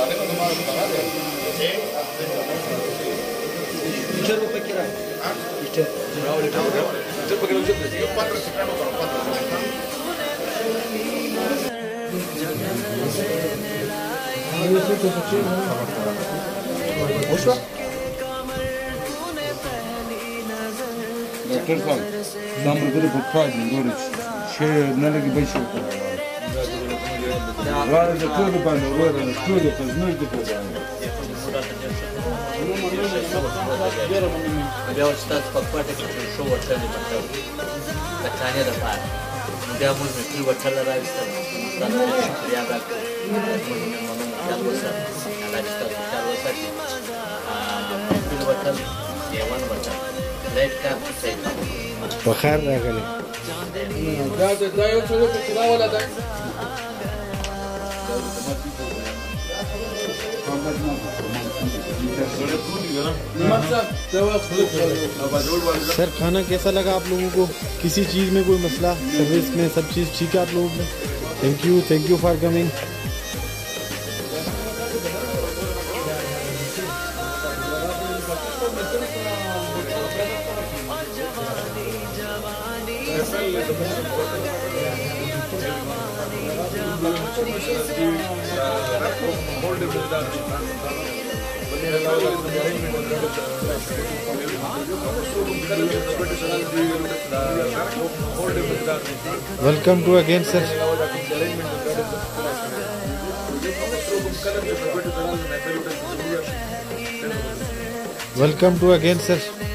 Doktor साहब शाम को तेरे बुखार है गोरे शे न लगी बैठो वार जो कोई बात नहीं वार कोई तो नहीं दिखो بیا استاد په کوټه کې شو ورته پټو د کانه د پاره بیا موږ مې ورته راوستل استاد بیا راکړ موږ مې مونږ وسه هغه استاد کار وساتي ورته دیوان ورته لایټ کار څه په خیر راغلی دا یو څه چې دا ولا ده सर खाना कैसा लगा आप लोगों को? किसी चीज़ में कोई मसला? सर्विस में सब चीज़ ठीक है आप लोगों में? Thank you for coming. Welcome to again, sir. Welcome to again, sir.